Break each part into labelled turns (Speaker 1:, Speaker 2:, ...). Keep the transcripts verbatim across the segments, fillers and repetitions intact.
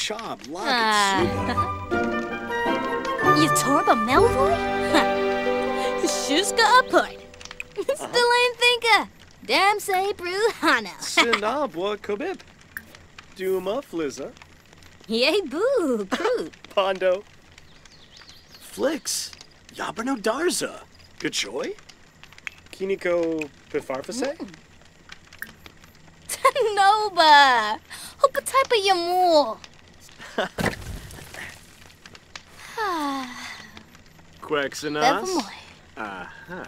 Speaker 1: job,
Speaker 2: Ah.
Speaker 1: Lagatsuba.
Speaker 2: You torba Melvoy? Shuska apart. Still ain't thinka. Damn say Bruhana.
Speaker 1: Sinabwa Kobib. Duma Flizza.
Speaker 2: Yay boo, crude.
Speaker 1: Pondo. Flix. Yabrano Darza. Gachoy. Kiniko Pifarfase.
Speaker 2: Mm. Nova. Hopa type of yamul.
Speaker 1: Quexanas.
Speaker 2: Nevermoy.
Speaker 1: Aha.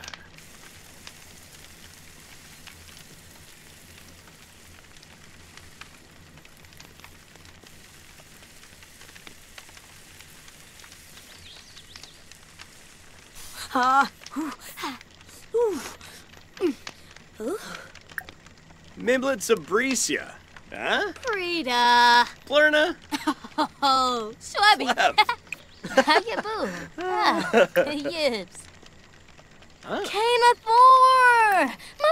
Speaker 2: Ah. Ooh. Ooh.
Speaker 1: Mimblets of Bricia. Huh?
Speaker 2: Frida.
Speaker 1: Plurna.
Speaker 2: Oh, Schwabby.
Speaker 1: Flab.
Speaker 2: How you boo? Ah, yips.
Speaker 1: Huh?
Speaker 2: Cana Thor. My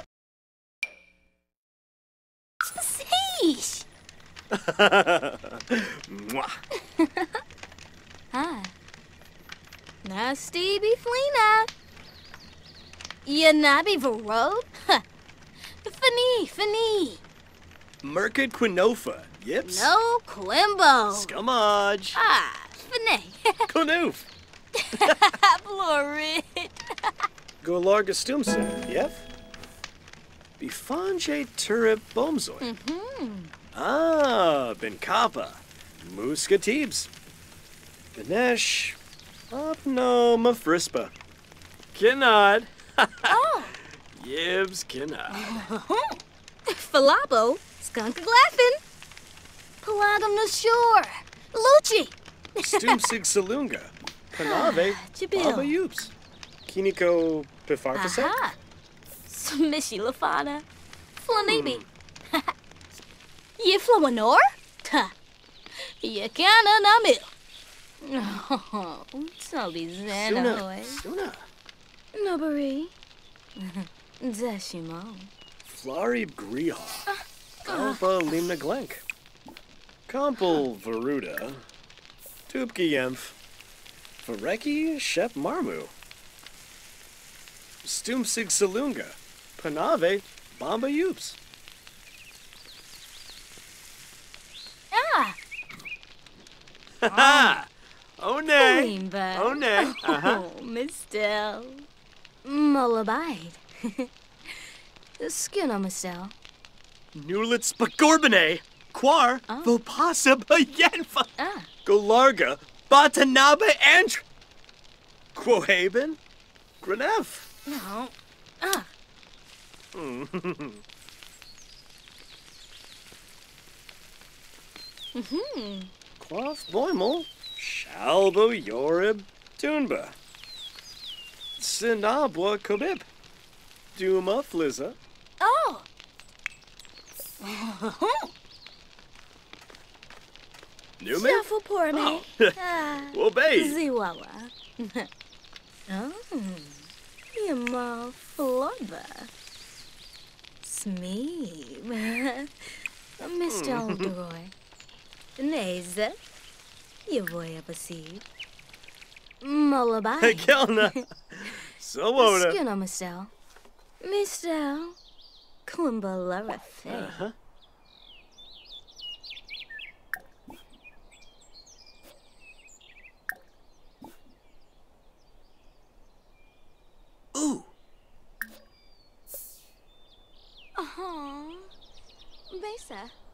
Speaker 2: Sheesh.
Speaker 1: Mwah.
Speaker 2: Hi. Now, Stevie Flina. You nabby Verode? Fini, Fini.
Speaker 1: Merkid Quinofa. Yips.
Speaker 2: No Quimbo.
Speaker 1: Scumage.
Speaker 2: Ah, Fini.
Speaker 1: Conoof.
Speaker 2: Florid.
Speaker 1: Golarga Stumsa. Yep. Bifanje Turip Bomzoy.
Speaker 2: Mm-hmm.
Speaker 1: Ah, Benkapa. Muscatibs. Benesh. Opno Mafrispa. Kinod.
Speaker 2: Oh.
Speaker 1: Yibs Kinod.
Speaker 2: Falabo. Skunk Glaffin. Paladum the Shore. Lucci.
Speaker 1: Stumsig Salunga. Panave.
Speaker 2: Jabil.
Speaker 1: Baba Yoops. Kiniko Pifarfase.
Speaker 2: Aha. Smishy Lafana. Flanibi. You Flowanor? Ha. You canna namil. Oh, so be
Speaker 1: Suna.
Speaker 2: Zanoy.
Speaker 1: Suna.
Speaker 2: Nobody. Zashimo.
Speaker 1: Flarib Griha. Kalpa Limna Glenk. Kompel Varuda. Tupki Yemph. Vareki Shep Marmu. Stumsig Salunga. Panave Bamba Yoops.
Speaker 2: Ah.
Speaker 1: Ha Oh nay.
Speaker 2: Limba.
Speaker 1: Oh nay. Uh-huh.
Speaker 2: Oh, Mistel. Mullabide. Skin on Mistel.
Speaker 1: Nulit Spagorbine. Quar.
Speaker 2: Oh.
Speaker 1: Vopasa Bayenfa.
Speaker 2: Ah.
Speaker 1: Golarga. Batanaba Andr. Quohaben. Grenef.
Speaker 2: No. Ah. Mm-hmm.
Speaker 1: Quaff Boimel. Shalbo Yorib. Tunba. Sinabwa Kobib. Duma Flizza.
Speaker 2: Oh.
Speaker 1: Newman?
Speaker 2: Shuffle pour me.
Speaker 1: Oh.
Speaker 2: Ah.
Speaker 1: Obey.
Speaker 2: Ziwawa. Oh. Yama Flubba. Smeeb. Mister Aldroy. Neze. You boy up a seed. Mullaby.
Speaker 1: Kelna. Sowoda.
Speaker 2: Skin on Mister. Mister. Kumbalara Fay.
Speaker 1: Uh-huh. Ooh.
Speaker 2: Uh-huh. Besa.